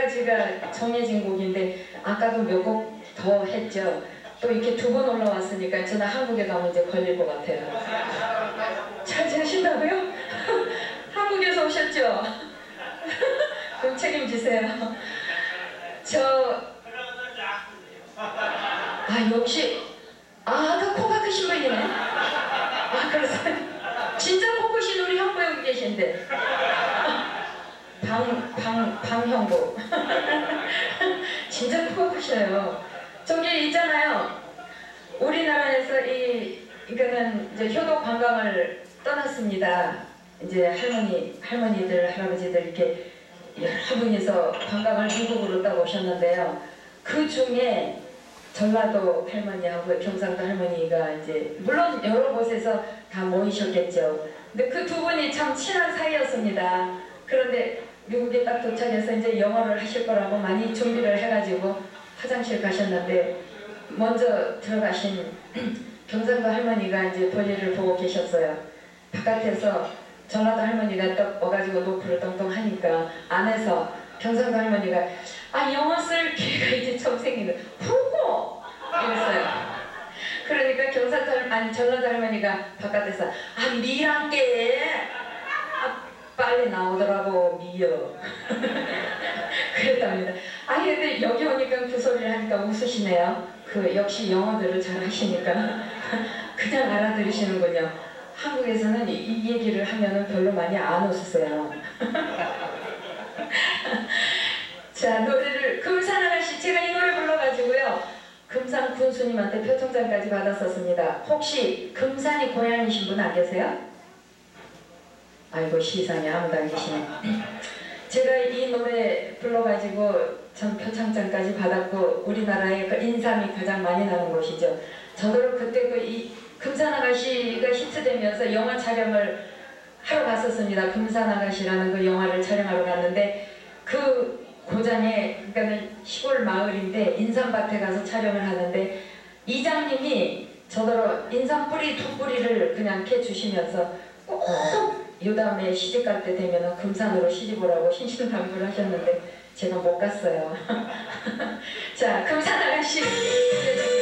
여기까지가 정해진 곡인데 아까도 몇 곡 더 했죠. 또 이렇게 두 번 올라왔으니까 저는 한국에 가면 이제 걸릴 것 같아요. 잘 지내신다고요? 한국에서 오셨죠? 그럼 책임지세요. 역시 아까 코가 크신 분이네. 그래서 진짜 코 크신 우리 형부 여기 계신데 방형부 진짜 코가 크셔요. 저기 있잖아요. 우리나라에서 이거는 이제 효도 관광을 떠났습니다. 이제 할머니들, 할아버지들 이렇게 여러 분이서 관광을 미국으로 따고 오셨는데요. 그 중에 전라도 할머니하고 경상도 할머니가 이제 물론 여러 곳에서 다 모이셨겠죠. 근데 그 두 분이 참 친한 사이였습니다. 그런데 미국에 딱 도착해서 이제 영어를 하실 거라고 많이 준비를 해가지고 화장실 가셨는데 먼저 들어가신 경상도 할머니가 이제 볼일을 보고 계셨어요. 바깥에서 전라도 할머니가 딱 와가지고 노크를 똥똥 하니까 안에서 경상도 할머니가 영어 쓸 기회가 이제 처음 생기는 후고 이랬어요. 그러니까 전라도 할머니가 바깥에서 미란게 빨리 나오더라고 미여 그랬답니다. 근데 여기 오니까 그 소리를 하니까 웃으시네요. 역시 영어들을 잘 하시니까 그냥 알아들으시는군요. 한국에서는 이 얘기를 하면은 별로 많이 안 웃으세요. 자, 노래를 금산아가씨 제가 이 노래 불러가지고요. 금산 군수님한테 표창장까지 받았었습니다. 혹시 금산이 고향이신 분 안 계세요? 아이고 시상에 아무도 안 계시네. 제가 이 노래 불러가지고 전 표창장까지 받았고 우리나라의 그 인삼이 가장 많이 나는 곳이죠. 저도 그때 이 금산아가씨가 히트되면서 영화 촬영을 하러 갔었습니다. 금산아가씨라는 그 영화를 촬영하러 갔는데 그 고장에 그러니까 시골 마을인데 인삼밭에 가서 촬영을 하는데 이장님이 저더러 인삼 뿌리 두 뿌리를 그냥 캐 주시면서 꼭 이 다음에 시집 갈 때 되면 금산으로 시집 오라고 신신당부를 하셨는데 제가 못 갔어요. 자, 금산아가씨